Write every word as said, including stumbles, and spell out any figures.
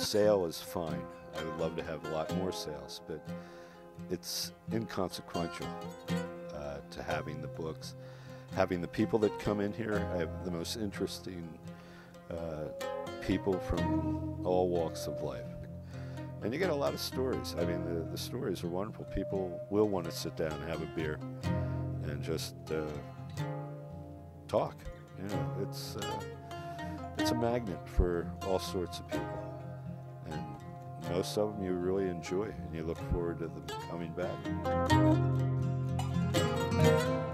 sale is fine. I would love to have a lot more sales, but it's inconsequential uh, to having the books. Having the people that come in here, I have the most interesting uh, people from all walks of life. And you get a lot of stories. I mean, the, the stories are wonderful. People will want to sit down and have a beer and just uh, talk. You know, it's, uh, it's a magnet for all sorts of people. And most of them you really enjoy, and you look forward to them coming back.